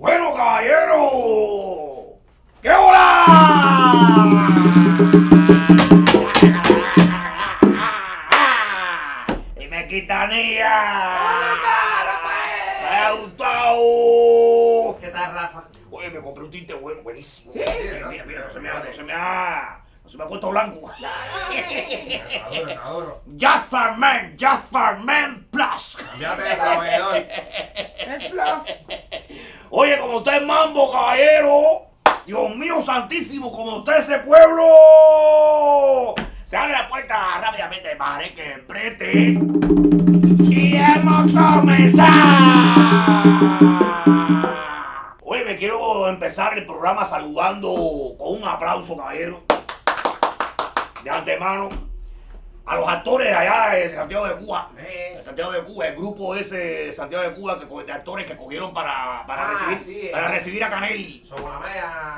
Bueno, caballero, ¡qué hola! Y me quitanía. ¿Cómo estás, Rafael? Me ha gustado. ¿Qué tal, Rafa? Oye, me compré un tinte bueno, buenísimo. Sí, Mira, no se me ha puesto blanco. Adoro. Just for Men Plus. Cambiate de proveedor. El Plus. Oye, como usted es mambo, caballero. Dios mío santísimo, como usted es ese pueblo. Se abre la puerta rápidamente, bajaré que preste. Y hemos comenzado. Oye, me quiero empezar el programa saludando con un aplauso, caballero. De antemano. A los actores allá de Santiago de Cuba. De Santiago de Cuba, el grupo ese de Santiago de Cuba de actores que cogieron para recibir a Canel. Somos la maya.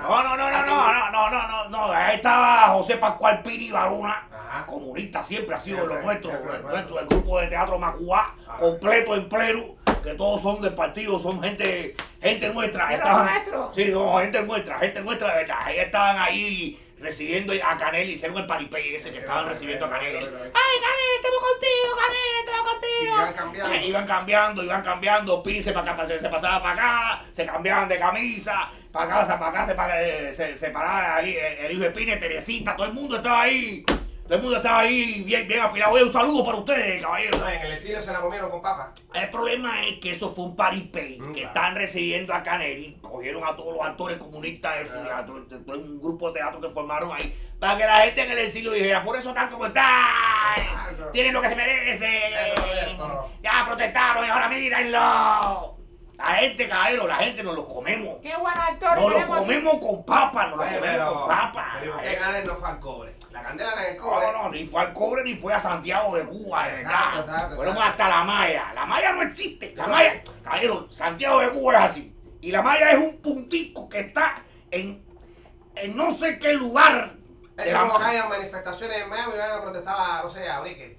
No. Ahí estaba José Pascual Piri Baruna, Ajá. comunista, siempre ha sido Siempre, lo nuestro, siempre, el grupo de teatro Macuá, Ajá. completo en pleno, que todos son del partido, son gente nuestra. ¿De los Estaban- nuestros? Sí, no, gente nuestra de verdad. Ellos estaban ahí recibiendo a Canel, hicieron el paripé ese que estaban recibiendo a Canel. ¡Ay, Canel, estamos contigo, Canel, estamos contigo! Iban cambiando, Piri se pasaba para acá, se cambiaban de camisa, para acá, se paraba el hijo de Pini, Teresita, todo el mundo estaba ahí. Todo el mundo estaba ahí bien afilado. Oye, un saludo para ustedes, caballero. No, en el exilio se la comieron con papa. El problema es que eso fue un paripé, que Claro. están recibiendo a Canel, cogieron a todos los actores comunistas, eso, y a todo un grupo de teatro que formaron ahí, para que la gente en el exilio dijera, por eso están como están, Exacto. tienen lo que se merecen, Eso. ya protestaron y ahora mírenlo. La gente, caballero, la gente nos los comemos. ¡Qué buen actor! Nos los comemos con papa, nos los Oye, comemos con papa. pero ¿por qué Canel no fue al cobre? La candela era en el cobre. No, ni fue al cobre ni fue a Santiago de Cuba, de Exacto, verdad. exacto, Fuéramos exacto. hasta La Maya. La Maya no existe. La Yo Maya, sé. caballero, Santiago de Cuba es así. Y La Maya es un puntico que está en no sé qué lugar. Es como que hayan manifestaciones en Miami y van a protestar a, no sé, a Brickell.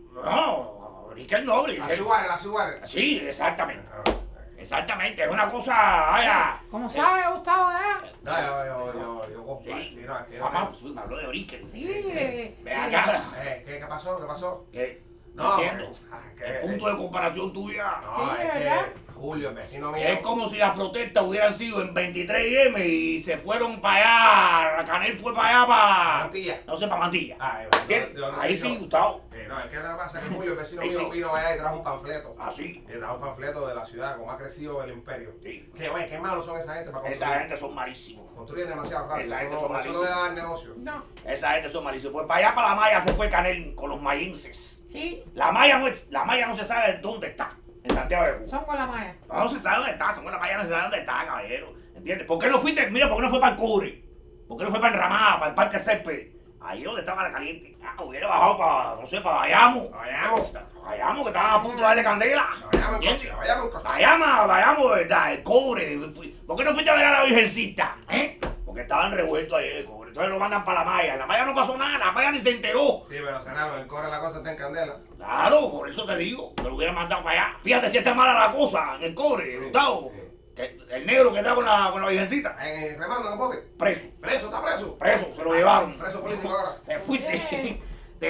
No, Brickell no, A Brickell. Suárez. Sí, exactamente. Exactamente, es una cosa, vaya. ¿Cómo sabe, Gustavo, eh? No, yo cojo. Sí. Sí, no, es que yo. Mamá, me habló de Brickell. Sí. Ve acá. ¿Qué pasó? ¿Qué? No No, entiendo. El punto de comparación tuya. No, Sí, es ¿verdad? que Julio, el vecino mío. Es como si las protestas hubieran sido en 23M y se fueron para allá. Canel fue para allá, para. Mantilla. No sé, para Mantilla. ¿Entiendes? yo no sé Ahí yo. sí, Gustavo. No, es que lo que pasa es que Julio, el vecino Ahí mío, sí. vino allá y trajo un panfleto. Así. Y trajo un panfleto de la ciudad, como ha crecido el imperio. Sí. Que, oye, qué malos son esa gente para construir. Esa gente son malísimos. Construyen demasiado rápido. Esa gente Eso son no, eso no malísimos. debe dar negocio. No. Esa gente son malísimos. Pues para allá, para la Maya, se fue Canel con los mayenses. Sí. La Maya no se sabe dónde está. En Santiago de Cuba. Somos la maya. No se sabe dónde está. Somos la Maya, no se sabe dónde está, caballero. ¿Entiendes? ¿Por qué no fuiste? Mira, ¿por qué no fue para el Cobre? ¿Por qué no fue para Enramada, para el Parque Césped? Ahí donde estaba la caliente. Hubiera bajado para, no sé, para Bayamo. Bayamo, que estaba a punto de darle candela. ¿Entiendes? Vayamos, ¿verdad? El Cobre. ¿Por qué no fuiste a ver a la Virgencita? Porque estaban revueltos ahí el Cobre. Entonces lo mandan para la Maya. La Maya no pasó nada, la Maya ni se enteró. Sí, pero Senaro, en Cobre la cosa está en candela. Claro, por eso te digo, que lo hubieran mandado para allá. Fíjate si está mala la cosa en el Cobre, Gustavo. Que el negro que está con la Virgencita, Remando en el bote. preso, Está preso. se lo llevaron. Preso político ahora. Te fuiste,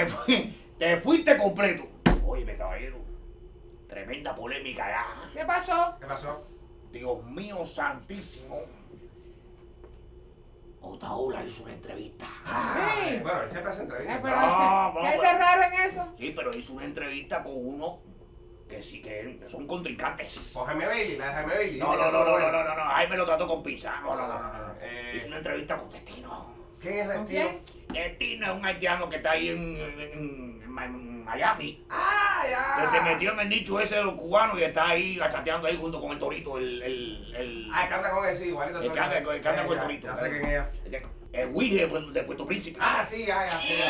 te fuiste completo. Óyeme, caballero, tremenda polémica ya. ¿Qué pasó? ¿Qué pasó? Dios mío santísimo. Otaola hizo una entrevista. Sí. Bueno, él siempre hace entrevistas. Pero, No, ¿qué hay bueno. de raro en eso? Sí, pero hizo una entrevista con uno que sí que son contrincantes. O Jaime Bailey, la de Jaime Bailey. No, Jaime lo trató con pinza. No. Hizo una entrevista con Destino. ¿Quién es ¿Con Destino? quién? Destino es un haitiano que está ahí en Miami. ¡Ah, ya! Que se metió en el nicho ese de los cubanos y está ahí chateando ahí junto con el torito, el Ah, canta con él, sí, igualito. El que anda con el Ya, torito. Ya sé quién es. el Ouija de Puerto Príncipe. Ah, sí, ya.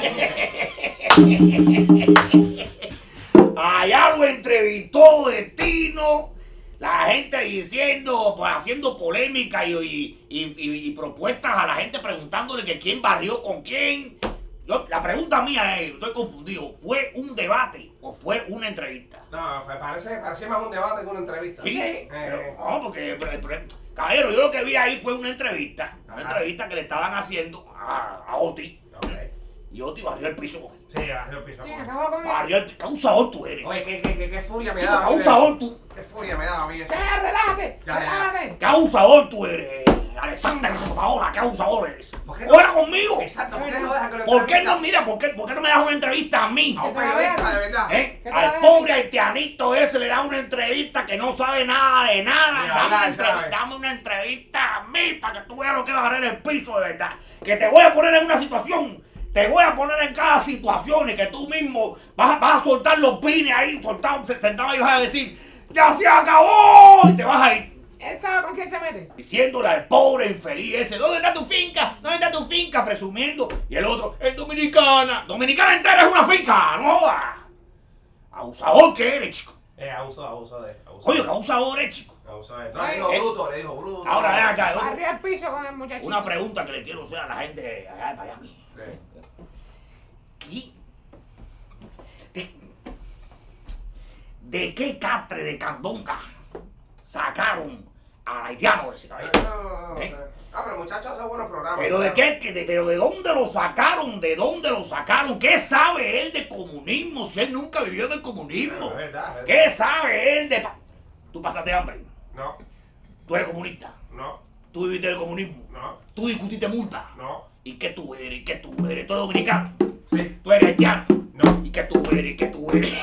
Allá lo entrevistó Destino, la gente diciendo, pues haciendo polémica y propuestas a la gente preguntándole que quién barrió con quién. La pregunta mía es, estoy confundido, fue un debate o fue una entrevista? No, parecía más un debate que una entrevista. Sí, Sí. pero no, porque, caballero, yo lo que vi ahí fue una entrevista que le estaban haciendo a Oti, Ok. y Oti barrió el piso con él. Sí, bajó el piso. Sí, acabó con él. Barrió el piso. ¿Qué abusador tú eres? Oye, qué furia me Chico, daba. ¿qué abusador tú? Qué furia me daba a mí eso. Ya, relájate, Ya, ya. relájate. ¿Qué abusador tú eres? Alexander Rotaola, ¿qué abusador eres? ¿Por qué no? ¡Fuera conmigo! Exacto, ¿por qué no deja que lo ¿Por qué entrevista no, mira, por qué no me das una entrevista a mí? a un periodista de verdad? ¿Eh? ¿Qué te Al da? pobre haitianito ese le da una entrevista que no sabe nada de nada. Ni hablar, ¿sabe? Dame una entrevista a mí para que tú veas lo que vas a hacer en el piso de verdad. Que te voy a poner en una situación. Te voy a poner en cada situación y que tú mismo vas a soltar los pines ahí, sentado ahí, vas a decir, ¡ya se acabó! Y te vas a ir. ¿Él sabe con quién se mete? Diciéndole al pobre infeliz ese, ¿dónde está tu finca? ¿Dónde está tu finca? Presumiendo. Y el otro, es Dominicana. Dominicana entera es una finca, no jodas. Abusador que eres, chico. Abuso de. Oye, que abusador eres, chico. Abuso de. No, le dijo bruto. Ahora ven acá, Barrió el piso con el muchachito. una pregunta que le quiero hacer a la gente allá de Miami. Sí. ¿De qué catre de candonga sacaron al haitiano ese, caballero? No. ¿Eh? Ah, pero el muchacho hace buenos programas. ¿Pero de claro. qué? ¿Pero de dónde lo sacaron? ¿De dónde lo sacaron? ¿Qué sabe él de comunismo si él nunca vivió del comunismo? Es verdad. ¿Qué sabe él de... ¿Tú pasaste hambre? No, ¿Tú eres comunista? no, ¿Tú viviste del comunismo? no, ¿Tú discutiste multa? no. ¿Y qué tú eres? ¿Qué tú eres? ¿Tú eres dominicano? Sí, ¿Tú eres haitiano? no. ¿Y qué tú eres? ¿Qué tú eres?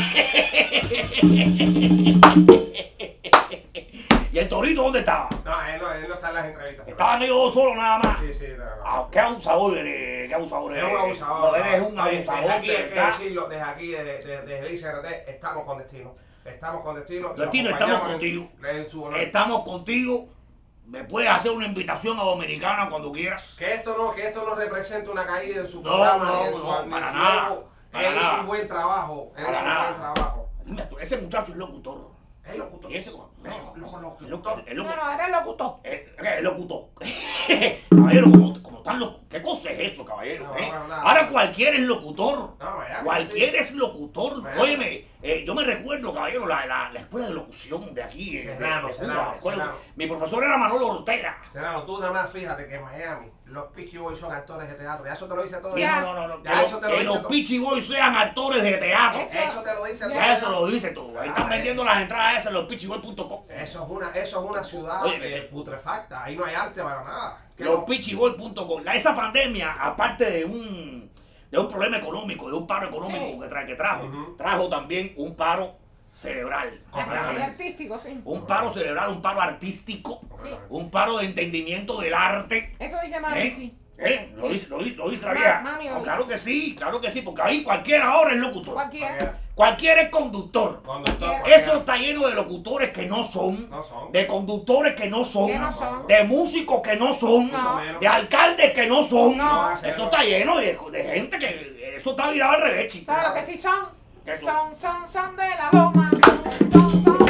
¿Y el torito dónde estaba? No, él no está en las entrevistas. Estaban ellos dos solos nada más. Sí, no. Ah, qué abusador eres, qué abusador Es eres. un abusador. No, eres un Oye, abusador. Desde aquí de hay que verdad. decirlo, desde aquí, desde el ICRT, estamos con Destino. Estamos con Destino. Destino, Lo estamos acompañamos contigo. En su honor. Estamos contigo. Me puedes hacer una invitación a Dominicana cuando quieras. Que esto no represente una caída en su No, programa, no, ni en su, no, ni en para su nada, ego. para Él hizo nada. un buen trabajo. Él Para hizo un nada. buen trabajo. Dime tú, ese muchacho es locutor. Es locutor. ¿Y ese cómo? No, Locutor. es No, locutor. no, eres locutor. Es locutor. Caballero, como están locos. ¿Qué cosa es eso, caballero? No, eh? no, no. Ahora cualquiera es locutor. No, vaya, Cualquiera sí. es locutor. Vaya. Óyeme, yo me recuerdo, caballero, la escuela de locución de aquí. Serrano, de Cuba, Serrano, la escuela de- Serrano. Mi profesor era Manolo Ortega. Serrano, tú nada más fíjate que en Miami los Peachy Boys son actores de teatro. Ya eso te lo dice todo. Ya. No. Ya eso te lo Que dice los todo. Peachy Boys sean actores de teatro. Eso te lo dice todo. Ya eso lo dice todo. Ahí están Ah, vendiendo las entradas esas en los peachyboy.com. Eso es una ciudad Oye, putrefacta. Ahí no hay arte para nada. Que Los no- peachyboy.com. Esa pandemia, aparte de un problema económico, de un paro económico Sí. que trajo, Ujú. trajo también un paro cerebral. Y artístico, sí. Un paro cerebral, un paro artístico, Sí. un paro de entendimiento del arte. Eso dice mami, ¿Eh? sí. Lo dice la Ma- vieja. mami lo No, dice. claro que sí, porque ahí cualquiera ahora es locutor. Cualquiera. Cualquiera es conductor. Conductor, Eso está lleno de locutores que no son, No son. de conductores que no son, Que no son. de músicos que no son, No. de alcaldes que no son. No. Eso está lleno de gente que eso está virado al revés, chico. ¿Sabes lo que sí son? ¿Qué son? Son de la loma. Son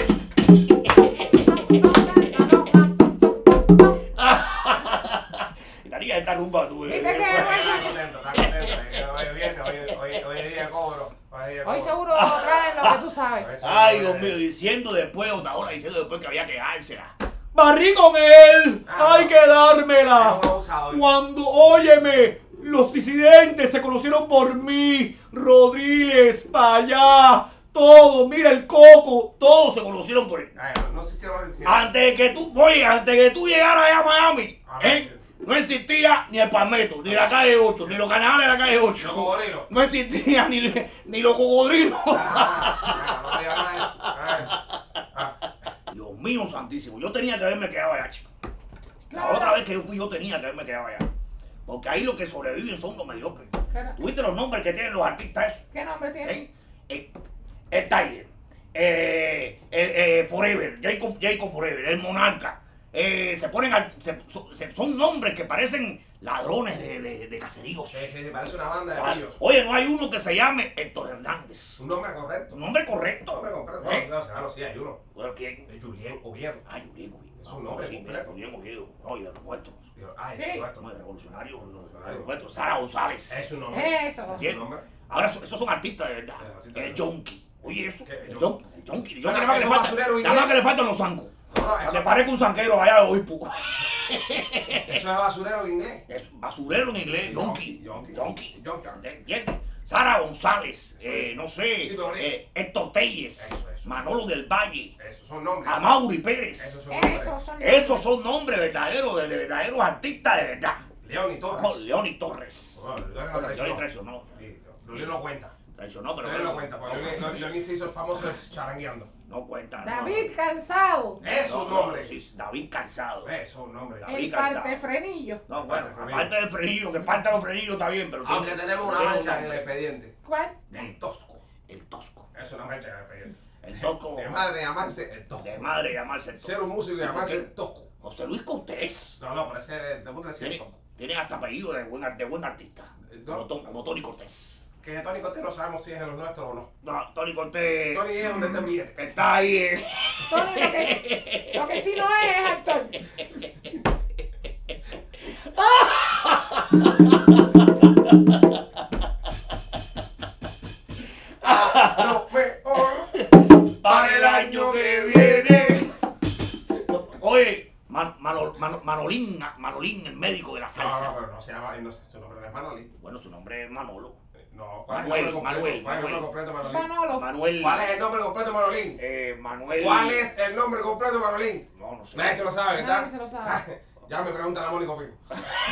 de la loma. Estaría esta rumba tú. ¿Viste qué? Está contento, está contento. Hoy viene, hoy día cobro. Hoy seguro traen lo que tú sabes. Ay, Dios mío, diciendo después, Otaola diciendo después que había que dársela. Barrí con él, Ah, hay que dármela. Es un abusador. Cuando, óyeme, los disidentes se conocieron por mí, Rodríguez, para allá, todo, mira el coco, todos se conocieron por él. Ay, no sé qué va a decir. Antes de que tú llegaras allá a Miami, Ah, no existía ni el Palmetto, ni la calle 8, ni los canales de la calle 8. Los cocodrilos. No existía ni los cocodrilos. No digas nada. Dios mío santísimo, yo tenía que haberme quedado allá, chico. La Claro. otra vez que yo fui, yo tenía que haberme quedado allá. Porque ahí los que sobreviven son los mediocres. Claro. ¿Tuviste los nombres que tienen los artistas esos? ¿Qué nombre tiene? El Tiger, Forever, Jacob Forever, el Monarca. Se ponen son nombres que parecen ladrones de caseríos. Sí, parece una banda de pillos. Oye, no hay uno que se llame Héctor Hernández. Un nombre correcto. Un nombre Un correcto. nombre correcto. ¿Eh? No, Serrano, sí, hay uno. Bueno, ¿quién? Es Julien Oviedo. Ah, Julián Oviedo. Es un nombre completo. Julián Oviedo. Oye, de los nuestros. Ay, Sí. esto. No, el revolucionario, los nuestros. Sara González. Es un nombre. Eso. Es un nombre. Ahora esos son artistas de verdad. artistas El Yonki. Oye, eso. ¿Qué? El Yonki. El Yonki. Suena Nada más que que le son falta- basurero nada más inglés. que le faltan los zancos. No, eso, Se parece un zanquero allá de Oipu. eso es basurero en inglés. Es basurero en inglés, Yonki. Yonki. Yonki. Yonki. ¿Entiendes? Sara González, no sé, Sí, pero Héctor Telles, Eso. Manolo del Valle, Esos son nombres. Amaury Pérez. Esos son nombres. Esos son. Esos son nombres verdaderos, de verdaderos artistas de verdad. León y Como Torres. Leoni Torres. Bueno, León Bueno, lo Leoni traicionó. traicionó. Sí, León lo cuenta. Traicionó, pero León lo cuenta, porque León se hizo famoso charangueando. no cuenta. no. David Cansado. Es No, un no, nombre. sí, David Cansado. Eso es un nombre. David El Cansado. Partefrenillo. No, bueno, Parte aparte del frenillo, que parte los frenillos está bien, pero... Aunque tiene- tenemos una tiene un mancha en el nombre. expediente. ¿Cuál? El tosco. El Tosco. Es una mancha en el expediente. El Tosco. De madre llamarse el tosco. De madre llamarse el Tosco. Ser un músico y llamarse el tosco. José Luis Cortés. No, pero ese te puedo decir el Tiene, tosco. tiene hasta apellido de buen artista. No. Como Tony Cortés. Que Tony Cortés no sabemos si es de los nuestros o no. No, Tony Cortés Tony es donde te billete. está ahí. Tony, lo que sí no es actor. Lo mejor. Para el año que viene. Oye, Manolín, el médico de la No, salsa. pero no se llama, no sé, su nombre no es Manolín. Bueno, su nombre es Manolo. No, Manuel, ¿cuál es el nombre completo? Manuel, ¿Cuál es el nombre completo, Manolín? Manolo. Manuel. ¿Cuál es el nombre completo de Manolín? Manuel. ¿Cuál es el nombre completo de Manolín? No sé. Nadie se lo sabe, ¿verdad? Nadie se lo sabe. Ya me preguntan a Mónico Pino.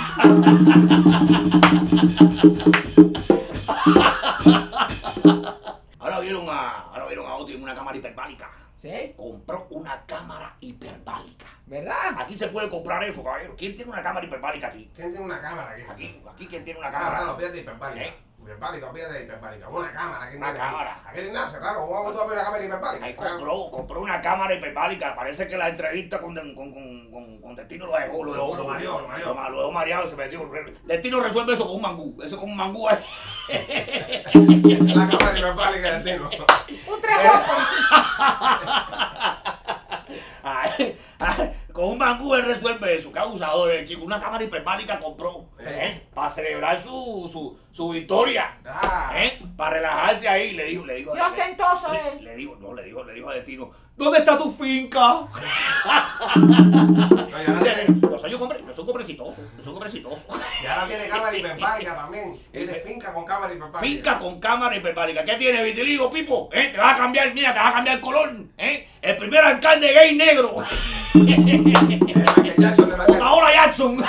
Ahora vieron a Oti en una cámara hiperbálica. ¿Sí? Compró una cámara hiperbálica. ¿Verdad? Aquí se puede comprar eso, caballero. ¿Quién tiene una cámara hiperbálica aquí? ¿Quién tiene una cámara aquí? Aquí ¿quién tiene una Ah, cámara? no, fíjate hiperbálica. ¿Eh? Hiperbálica, fíjate hiperbálica. Una cámara. ¿Quién Una tiene aquí? cámara. Aquí no hay nada cerrado. ¿Cómo vamos tú a ver una cámara hiperbálica? Ahí compró una cámara hiperbálica. Parece que la entrevista con Destino lo dejó. Lo mareó. Lo dejó mareado, se metió. Destino resuelve eso con un mangú. Eso con un mangú ahí. Esa es la cámara hiperbálica del Tino. Un trejopo. Ay, con un mangú él resuelve eso. Qué abusador, chico. Una cámara hiperbálica compró. Para celebrar su victoria. Ah. Para relajarse ahí. Le dijo. Qué ostentoso es. Le dijo a Destino, ¿dónde está tu finca? No, ya Dice, yo soy un hombre exitoso. Y ahora tiene cámara hiperbálica también. Tiene finca con cámara hiperbálica. Finca con cámara hiperbálica. ¿Qué tiene, vitiligo, Pipo? Te vas a cambiar, mira, te vas a cambiar el color. El primer alcalde gay negro. Michael Jackson de la Otaola Jackson.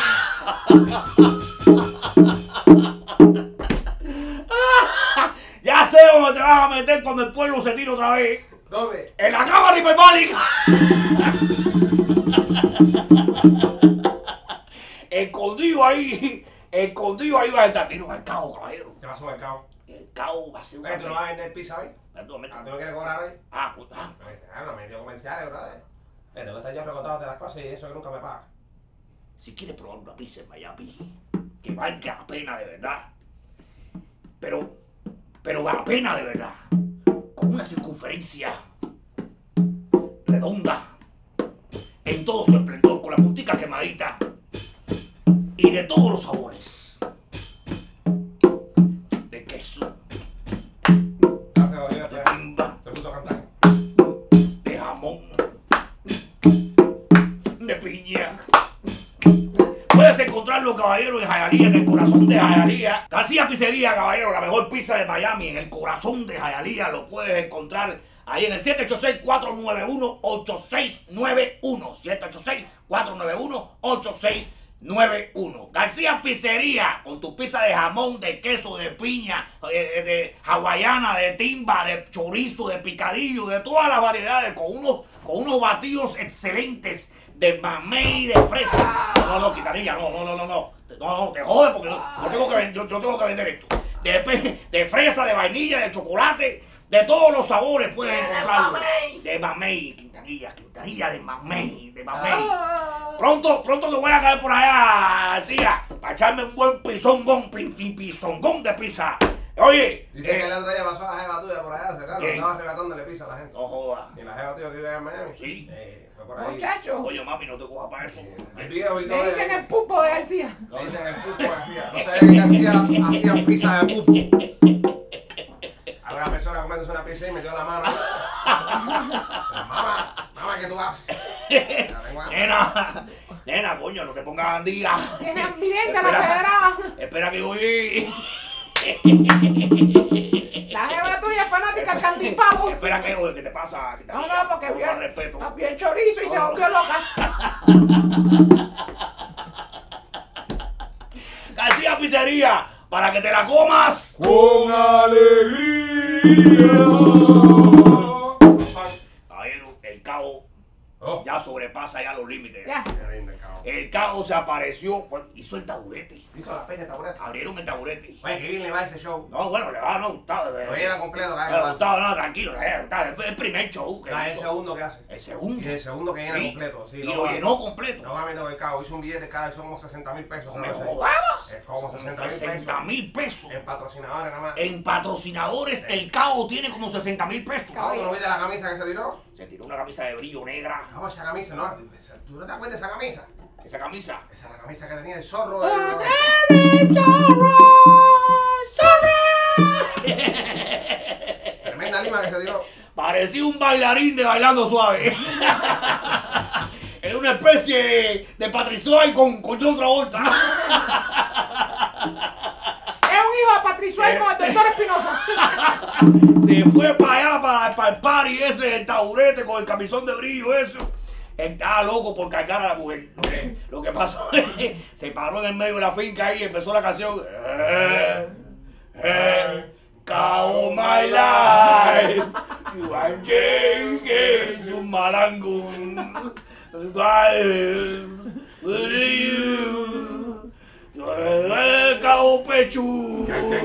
Ya sé dónde te vas a meter cuando el pueblo se tire otra vez. ¿Dónde? En la cámara hiperbálica. Escondido ahí va a estar. Mira, el cabo, caballero. ¿Qué pasó, mercado? El cabo va a ser un ¿Tú no vas a vender pizza hoy? Perdón, ¿Ah, tú no quieres cobrar hoy? pues, No me dio comerciales, brother. Tengo que estar yo recortándote las cosas y eso que nunca me paga. si quieres probar una pizza en Miami, que valga la pena de verdad, pero vale la pena de verdad, con una circunferencia redonda, en todo su esplendor, con la puntica quemadita y de todos los sabores, de queso, Gracias, de Dios, timba, se puso a cantar. de jamón, de piña. Puedes encontrarlo, caballero, en Hialeah, en el corazón de Hialeah. García Pizzería, caballero, la mejor pizza de Miami, en el corazón de Hialeah. Lo puedes encontrar ahí en el 786-491-8691. 786-491-8691. García Pizzería, con tu pizza de jamón, de queso, de piña, de hawaiana, de timba, de chorizo, de picadillo, de todas las variedades, con unos batidos excelentes de mamey, de fresa. No, quitaría, no, te jode porque yo tengo que vender esto. De fresa, de vainilla, de chocolate, de todos los sabores puedes encontrarlo. De mamey, Quintanilla de mamey, Pronto te voy a caer por allá, García, para echarme un buen pisongón de pizza. Oye, Dice que el otro día pasó a la jeva tuya por allá, cerrado, ¿quién? estaba arrebatándole pizza a la gente. no jodas. Y la jeva tuya que vive en Miami. Sí. Fue por ahí. Muchacho. Oye, mami, no te cojas para eso. El video y todo. Le dicen el pupo de García. Le dicen el pupo García. No sabía que García hacía pizza de pupo. comiéndose una pizza y metió la mano. Mamá, ¿qué tú haces? Nena, coño, no te pongas andía. Tiene hambrienta la federada. Espera que voy. La jeva tuya es fanática del cantimpavo. Espera que voy, ¿qué te pasa? No, porque Con más respeto. vio el chorizo y se volvió loca. García Pizzería, para que te la comas ¡con alegría! Caballero, el cabo Oh. ya sobrepasa ya los límites. Ya. Qué lindo el cabo. El cabo se apareció, pues, hizo el taburete. Hizo la peña tabureta. Abrieron el taburete. Oye, qué bien le va ese show. No, bueno, le va, no, Gustavo. Oye, era completo, Gustavo, no, tranquilo, Gustavo, es el primer show que No, el hizo. segundo que hace. El segundo. Y el segundo que llena Sí. completo. Sí, Y lo llenó completo. No va a meter el cabo. Hizo un billete cara y son como 60,000 pesos. No me ¿no? jodas. Es como Son 60,000 60,000 pesos. En patrocinadores nada más. En patrocinadores, el cabo tiene como 60,000 pesos. Cabo, ¿tú no viste la camisa que se tiró? Se tiró una camisa de brillo negra. No, esa camisa, no. ¿Tú no te acuerdas de esa camisa? Esa camisa. Esa es la camisa que tenía el zorro. Tremenda lima que se tiró. Parecía un bailarín de Bailando Suave. Era una especie de Patricio con John Travolta. Es un hijo de Patrizuel con el doctor Espinosa. Se fue para allá, para el party ese, el taburete con el camisón de brillo, eso. Estaba loco por cargar a la mujer. Lo que pasó es que se paró en el medio de la finca y empezó la canción. Cabo my life, you are changing su malango. Cabo Pechu.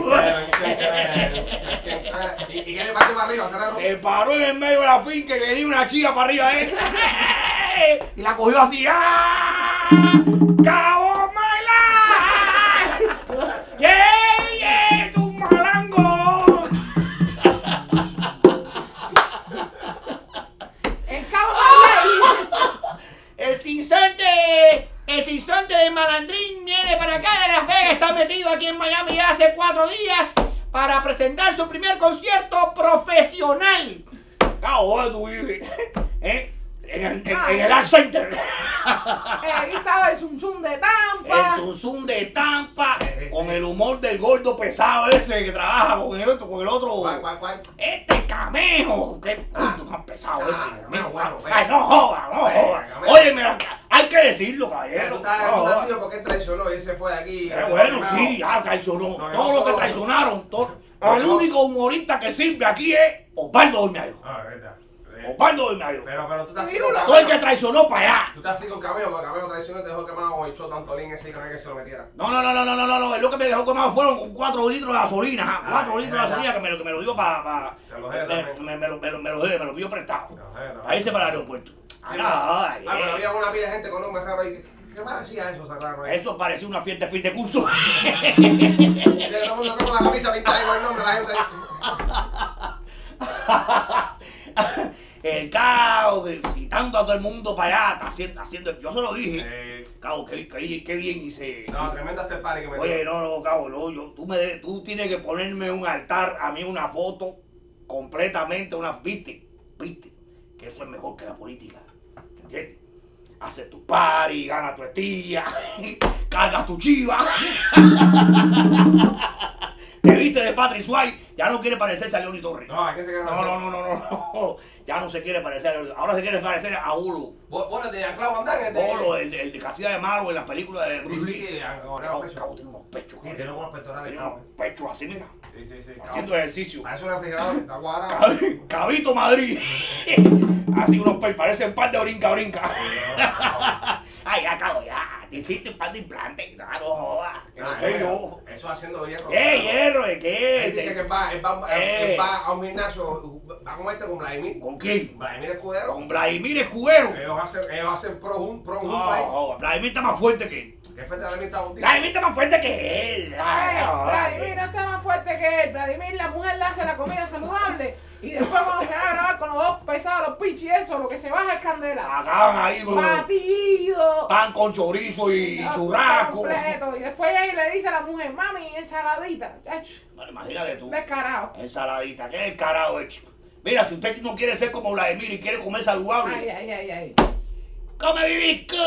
¿Y qué le partió para arriba, Serrano? Se paró en el medio de la finca que venía una chica para arriba de él. Y la cogió así. ¡Ah! ¡Cabo my life! ¡Yeah, tu malango! En Cabo Mailey. El sinsonte de Malandrín viene para acá de Las Vegas. Está metido aquí en Miami ya hace 4 días para presentar su primer concierto profesional. Cabo, ¿dónde tú vives? En el Art Center. Ahí estaba el Zum Zum de Tampa. El Zum de Tampa, con el humor del gordo pesado ese que trabaja con el otro. ¿Cuál? Este Camejo, qué gordo más pesado ese. Camejo, bueno, Ay, no joda. Camejo. Oye, mira, hay que decirlo, Tú caballero. estás tío porque él traicionó y él se fue de aquí. Bueno, sí, ya traicionó. No, Todo lo que traicionaron. El único humorista que sirve aquí es Osvaldo Dormeayo. Ah, es verdad. Osvaldo Dormeayo. Pero tú estás así Virula. con Todo el que Camejo. traicionó para allá. Tú estás así con Camejo, porque Camejo traicionó y te dejó quemado y echó tanto link ese que no hay que se lo metiera. No. Es lo que me dejó quemado fueron 4 litros de gasolina. 4 Ah, litros de es gasolina que me lo dio para. Te lo debe también. Me lo pidió prestado. No. Para irse para el aeropuerto. Pero había una pila de gente con nombres raros ahí. ¿Qué parecía eso, Serrano? Eso parecía una fiesta de fin de curso. Todo el mundo con la camisa pintada igual el nombre de la gente. El caos, citando a todo el mundo para allá, haciendo. Yo se lo dije. Cabo, qué bien hice. No, tremendo este party que me Oye, no, Cabo, no, tú tienes que ponerme un altar, a mí una foto completamente, viste, que eso es mejor que la política, ¿entiendes? Haces tu party, ganas tu estilla, cargas tu chiva, te viste de Patrick Swayze, ya no quiere parecerse a Leoni Torres. No, ¿a quién se queda? No, ya no se quiere parecer, ahora se quiere parecer a Bolo. Vos de Jean-Claude Van Damme, Bolo, el de que hacía de malo en las películas de Bruce Lee. Sí, Cabo tiene unos pechos. Sí, tiene unos pectorales, Tiene Cabo. unos pechos así, mira. Sí. Haciendo ejercicio. Parece un refrigerador, está cuadrado. Cabito Madrid. Así unos pechos, parecen par de brinca. Ay, ya, Cabo, ya. Te hiciste un par de implantes. No jodas. Que no sé yo. Eso haciendo hierro. Hierro, ¿de Él qué? dice que va a un gimnasio, va a comerte con Vladimir. ¿Con quién? Vladimir Escudero. Con Vladimir Escudero. Ellos hacen pro juntos ahí. Vladimir está más fuerte que él. ¿Qué fue Vladimir está bautizado? Vladimir está más fuerte que él. Vladimir no está más fuerte que él. Vladimir, la mujer le hace la comida saludable. Y después cuando se va a grabar con los dos pesados, los pichis, eso, lo que se baja es candela. Acaban ahí, Batido. pan con chorizo y churrasco. Completo. Y después ahí le dice a la mujer, mami, ensaladita. Chacho, Bueno, imagínate tú. descarado. Ensaladita, ¿qué es el carajo hecho? Mira, si usted no quiere ser como Vladimir y quiere comer saludable, Ay. ¡come Bibisco!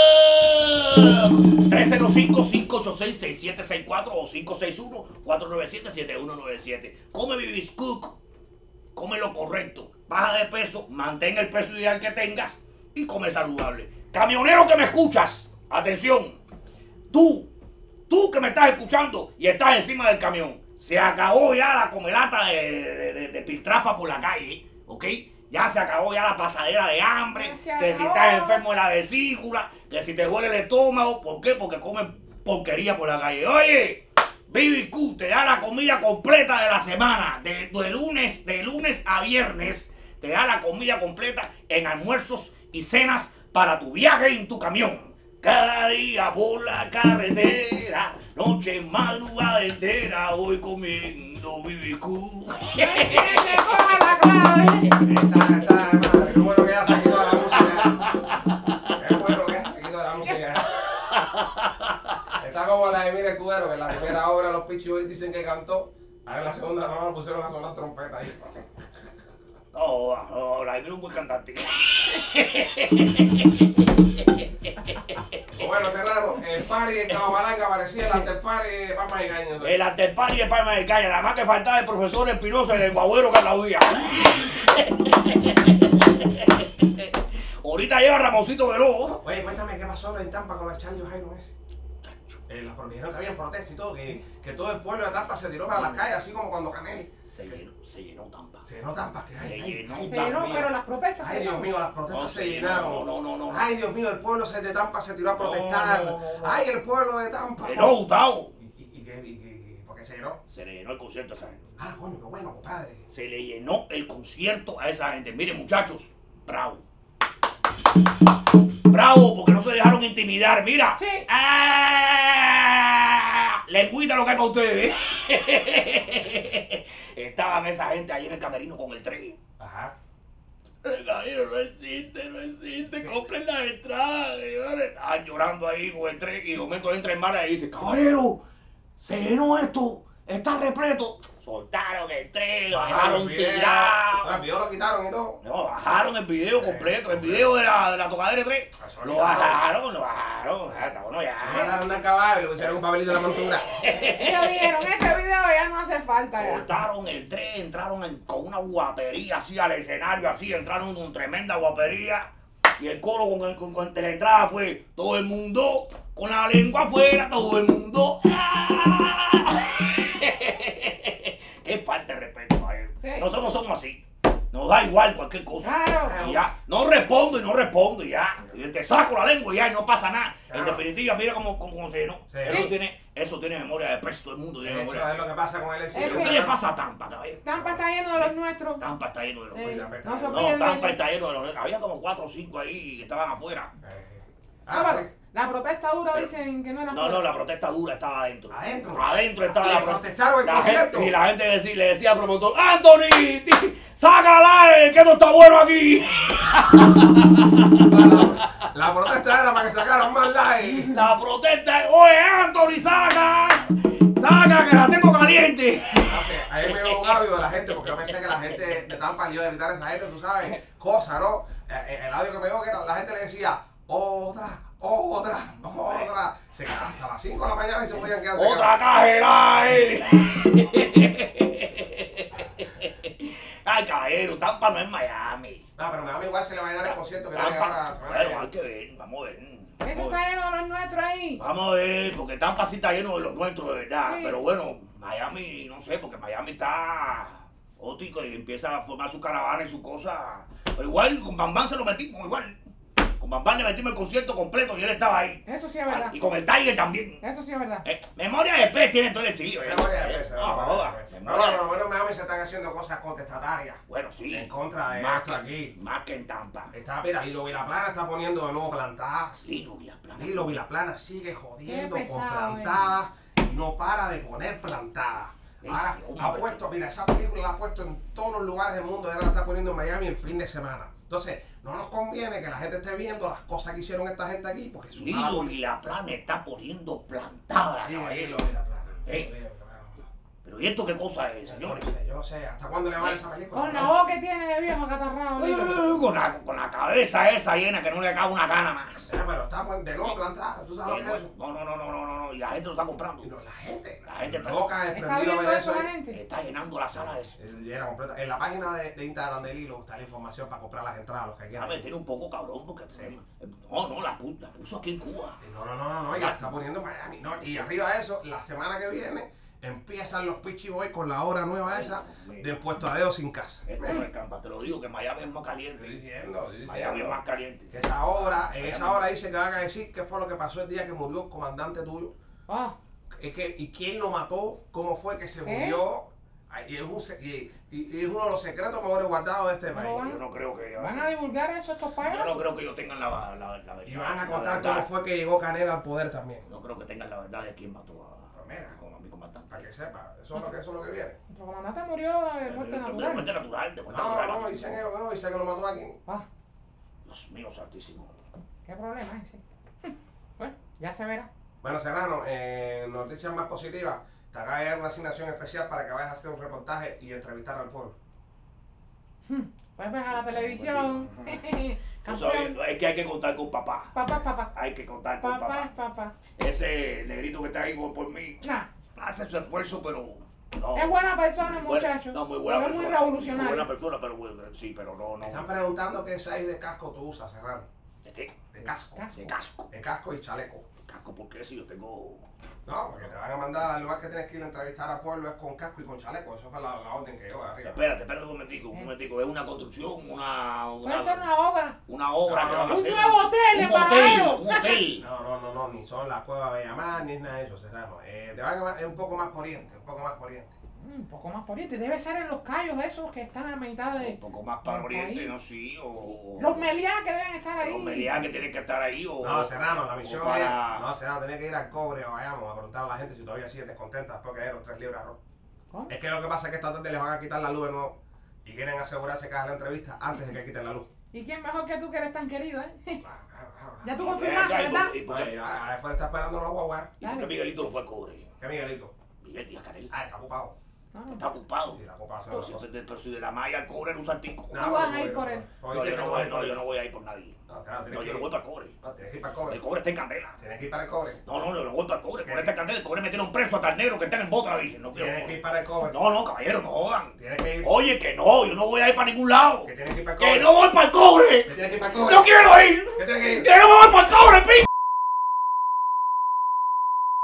305-586-6764 o 561-497-7197. Come Bibiscook. Come lo correcto. Baja de peso, mantén el peso ideal que tengas y come saludable. Camionero que me escuchas, atención. Tú que me estás escuchando y estás encima del camión, se acabó ya la comelata de piltrafa por la calle, ¿ok? Ya se acabó ya la pasadera de hambre, que si estás enfermo de la vesícula, que si te duele el estómago. ¿Por qué? Porque comes porquería por la calle. Oye, BBQ te da la comida completa de la semana, de lunes a viernes, te da la comida completa en almuerzos y cenas para tu viaje en tu camión. Cada día por la carretera, noche, madrugada entera, voy comiendo BBQ. Coja la clave. Está, madre. Qué bueno que ya se quitó la música. Qué bueno que ya se quitó la música. Está como la de Mire Cubero, que en la primera obra los Peachy Boys dicen que cantó. Ahora en la segunda no lo pusieron a sonar trompeta ahí. No, Vladimir es un buen cantante. Bueno, Serrano, el party en Cabamalanga parecía el after party de Palma y Caña. El anteparty de Palma de Caña, nada más que faltaba el profesor Espinosa y el guagüero que aplaudía. Ahorita lleva Ramoncito Veloz. Oye, cuéntame qué pasó en Tampa con el Charlie Jairo ese. Dijeron que había protesta y todo, que todo el pueblo de Tampa se tiró para las calles, así como cuando Canel. Se llenó Tampa. Se llenó Tampa, que Se llenó Se llenó, pero las protestas Ay, se Dios llenaron. mío, las protestas No, se llenaron. No. Ay, Dios mío, el pueblo de Tampa se tiró a protestar. No. Ay, el pueblo de Tampa. No, Gustavo. ¿Y por qué se llenó? Se le llenó el concierto a esa gente. Ah, coño, qué bueno, compadre. Se le llenó el concierto a esa gente. Miren, muchachos, bravo. Bravo, porque no se dejaron intimidar. Mira. Sí. ¡Ah! Lengüita lo que hay para ustedes. Estaban esa gente ahí en el camerino con el tren. Ajá. Caballero, no existe, compren las entradas, señores. Estaban llorando ahí con el tren y de momento entra el mar y dice, caballero, se llenó esto, está repleto. Soltaron el tren, lo dejaron tirado. El video lo quitaron y todo. No, bajaron el video completo, el video de la tocadera de tren. Lo bajaron. Está bueno Le ya. mandaron una caballo y le pusieron un papelito en la montura. Ellos dijeron, este video ya no hace falta. Ya. Soltaron el tren, entraron con una guapería así al escenario, así, entraron con tremenda guapería. Y el coro de la entrada fue todo el mundo con la lengua afuera, todo el mundo. Qué falta de respeto a él. Sí. Nosotros somos así. Nos da igual cualquier cosa. Claro. Y ya, no respondo y ya. Y te saco la lengua y ya, y no pasa nada. En Claro. definitiva, mira cómo se llenó. Sí. Eso tiene memoria de peso, todo el mundo tiene Eso memoria. es lo que pasa con el Es ¿Qué que- le pasa a Tampa, caballero? Tampa está lleno de los nuestros. Tampa está lleno de los Eh, nuestros. no se No, olviden de Tampa eso. está lleno de los nuestros. Había como 4 o 5 ahí que estaban afuera. La protesta dura dicen que no era No, fuera. la protesta dura estaba adentro. Adentro. Adentro estaba Le la protesta. protestaron el concierto. Y la gente le decía al promotor, Anthony, sácala, que no está bueno aquí. La protesta era para que sacaran más likes. La protesta es, oye, Anthony, saca, que la tengo caliente. Ahí me dio un audio de la gente, porque yo pensé que la gente de Tampa le iba a evitar a esa gente, tú sabes, cosa, ¿no? El audio que me dio que la gente le decía, otra. Se quedaban hasta las 5 de la mañana y se podían quedar. Otra caja de like. Ay, caballero, Tampa no es Miami. No, pero Miami igual se le va a dar el concierto que tiene Tampa, ahora. bueno, hay que ver, vamos a ver. Eso está lleno de los nuestros ahí. Vamos a ver, porque Tampa sí está lleno de los nuestros, de verdad. Sí. Pero bueno, Miami, no sé, porque Miami está ótico y empieza a formar su caravana y su cosa. Pero igual, con Bambán se lo metimos, igual. Con Bambán le metimos el concierto completo y él estaba ahí. Eso sí es verdad. Y con el Tiger también. Eso sí es verdad. Memoria de pez tiene todo el exilio. Memoria de peso. No, joda. No, por lo menos en Miami se están haciendo cosas contestatarias. Bueno, sí. En contra de Más esto que aquí. Más que en Tampa. Mira, Hilo Vilaplana está poniendo de nuevo plantadas. Sí, no, mira, plana. Hilo Vilaplana sigue jodiendo Qué con pesado, plantadas y no para de poner plantadas. Ahora, hombre. ha puesto, mira, esa película la ha puesto en todos los lugares del mundo. Ahora la está poniendo en Miami el fin de semana. Entonces, no nos conviene que la gente esté viendo las cosas que hicieron esta gente aquí, porque es una Lilo y la plana está poniendo plantada, caballero. Pero ¿y esto qué cosa es, señores? Yo no sé, ¿hasta cuándo le va a dar esa película? Con la voz que tiene de viejo acatarrado. Con la cabeza esa llena que no le cabe una cana más. Pero está de nuevo plantada, ¿tú sabes lo que es eso? No, y la gente lo está comprando. Y no, la gente está loca, ¿Está desprendida viendo de eso eso. la gente? Está llenando la sala de eso. Llena completa. En la página de Instagram de Lilo está la información para comprar las entradas, los que A quieran. meter un poco cabrón porque la puso aquí en Cuba. No, ya está poniendo en Miami. No, y arriba de eso, la semana que viene empiezan los Peachy Boys con la obra nueva esa del Puesto a Dedo sin casa. Esto me encanta, te lo digo, que Miami es más Estoy caliente. diciendo. Miami es más caliente. Que esa obra, en esa obra dice que van a decir qué fue lo que pasó el día que murió el comandante tuyo. Ah, Y quién lo mató, cómo fue que se murió. Y es uno de los secretos mejores guardados de este Pero país. Yo no creo que... ¿van a divulgar eso estos Yo payasos? no creo que ellos tengan la verdad. Y van a contar la verdad. cómo fue que llegó Canela al poder también. No creo que tengan la verdad de quién mató Pero mira, a mi comandante. para que sepa, eso es lo que viene. Nuestro comandante murió de muerte De natural. muerte natural, de muerte No, natural. dicen ellos que no, dicen que lo mató alguien. Ah, Dios mío, santísimo. qué problema ese. Bueno, ya se verá. Bueno, Serrano, noticias más positivas. Te acaba de dar una asignación especial para que vayas a hacer un reportaje y entrevistar al pueblo. Vuelves a la televisión. Tú sabes, Campeón. es que hay que contar con papá. Papá, papá. Hay que contar con Papá papá. es papá. Ese negrito que está ahí por mí Nah, hace su esfuerzo, pero no. es buena persona, Buena- muchacho. No, muy buena Pero persona. es muy Muy revolucionario. buena persona, pero sí, pero no. Me están preguntando qué size de casco tú usas, Serrano. ¿De qué? De casco. Casco. De casco. De casco y chaleco. Casco, ¿por qué? Si yo tengo... No, porque te van a mandar al lugar que tienes que ir a entrevistar al pueblo es con casco y con chaleco. Eso fue la orden que dio de arriba. Espérate un momentico. Es una construcción, Puede ser una obra. una obra No, que van a Un hacer. nuevo hotel en Un hotel, Barajero. un hotel. No, ni son las cuevas de Bellamar, ni es nada de eso, Serrano. Te van a es un poco más por oriente, un poco más por oriente. Un poco más por oriente. Debe ser en los callos esos que están a mitad de... Un poco más para del oriente, país. ¿no? Sí, o... Los meliá que deben estar ahí. Los meliá que tienen que estar ahí, o... No, Serrano, la misión o para... es... No, Serrano, tenés que ir al cobre o vayamos a preguntar a la gente si todavía siguen descontentas porque dieron 3 libras de arroz. ¿Cómo? Es que lo que pasa es que esta tarde les van a quitar la luz de nuevo y quieren asegurarse que hagan la entrevista antes de que quiten la luz. ¿Y quién mejor que tú que eres tan querido, eh? Ya tú Ya, confirmaste, ya, ¿verdad? ¿y por qué- Afuera está esperando la guagua. y por qué Miguelito no fue al cobre? ¿Qué Miguelito? Miguel Díaz Canel. Está ocupado. No, Está ocupado. Sí, está ocupado. Pero si de la malla al cobre en un saltico. No, vas a ir por él. No, yo no voy a ir por nadie. No, Serrano, No, tienes yo que no voy ir. para el cobre. No, tienes que ir para el cobre. El cobre está en candela. Tienes que ir para el cobre. No, yo no voy para el cobre. El cobre está en candela. El cobre metieron preso a Tarnero que está en el bote, la virgen. No Tienes que ir quiero. para el cobre. No, caballero, no jodan. Tienes que ir. Oye, que no, yo no voy a ir para ningún lado. Que tienes que ir para el ¡Que cobre. no voy para el cobre! Que tienes que ir para el cobre. ¡No quiero ir! Que tienes que ir. ¡Que no me voy para el cobre, pi!